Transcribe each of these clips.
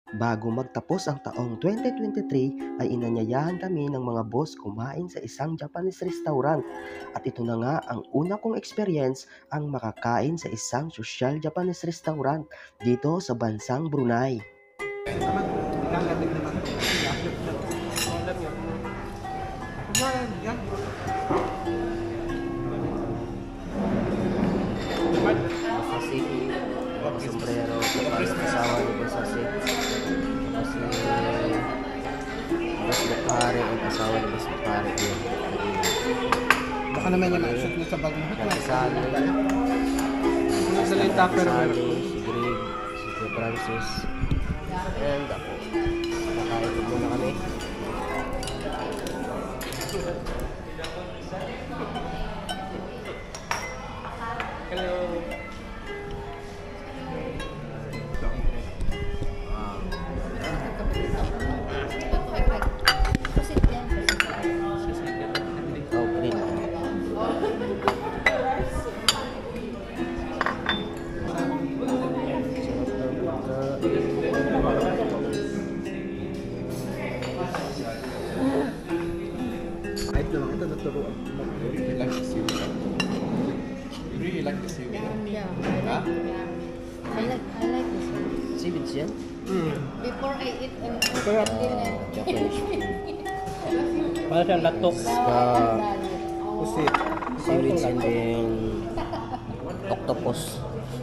Bago magtapos ang taong 2023 ay inanyayahan kami ng mga boss kumain sa isang Japanese restaurant at ito na nga ang una kong experience ang makakain sa isang social Japanese restaurant dito sa bansang Brunei. Sombrero, asawa ni Basasi. Kasi Bas Bukari ang asawa ni Bas Bukari yun. Baka naman yung ma-shoot mo sa bagong hotline. Kasali. Kasali yung Tupperware. Si Greg, si Kuya Francis. And ako. Nakain ko muna kami. Hello. Ito naturuan. You like the seaweed? You really like the seaweed? Yeah, I like this one. Seaweeds yan? Before I eat Japanese food. Para siyang latok. pusit. Seaweeds and then octopus.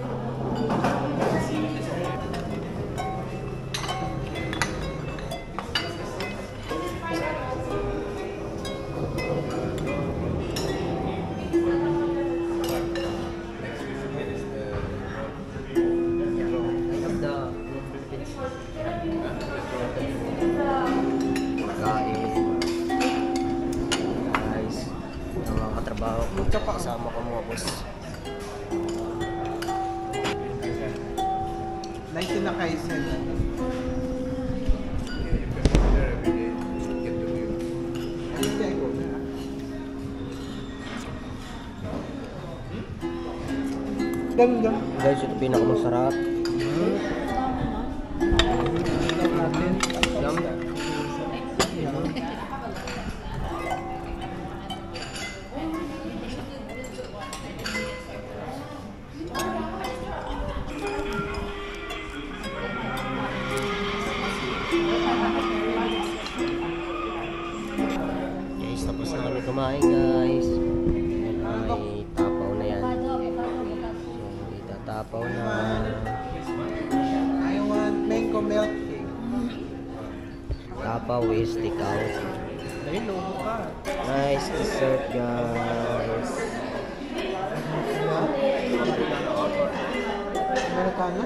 Kasama ko mga boss. Nice na kaisen. Ganda. Guys, ito pinakamasarap. Yum. Guys, tapos na kami kumain guys. May tapaw na yan. So, itatapaw na. I want mango milk cake. Tapaw is take out. Ayun, lobo ka. Nice dessert guys. Americano?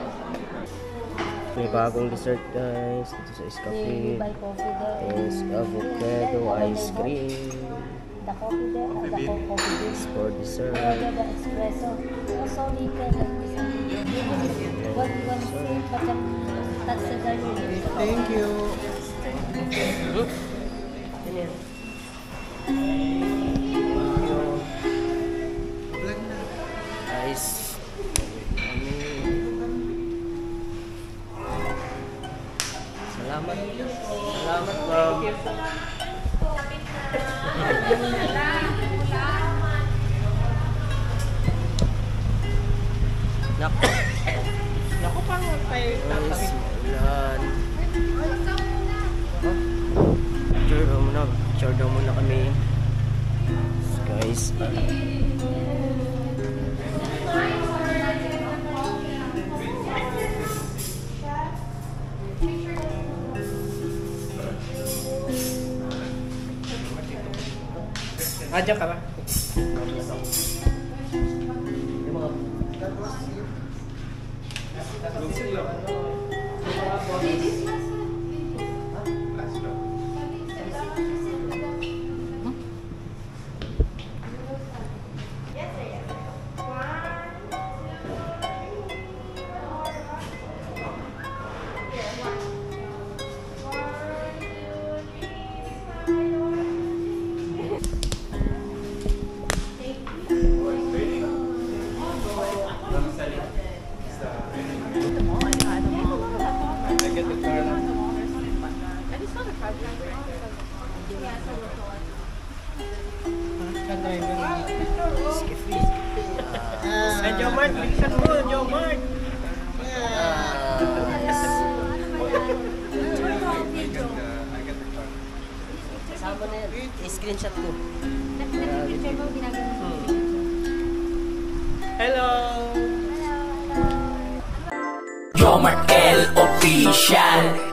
May bagong dessert guys. Dito sa Escafe. Buy coffee there. Is avocado ice cream. The coffee there. The coffee there. It's for dessert. The espresso. Also, you can one sip, but that's the garlic. Thank you. Guys. Salamat. Salamat ma'am. Naku. Naku, pang tayo Guys, yan. Picture daw muna kami. Guys. Adya ka ba? get the Jomart, bilisan mo, Jomart. Kasama na yan. I-screenshot ko. Nag-picture mo, ginagawa mo. Hello. Jomart L Official.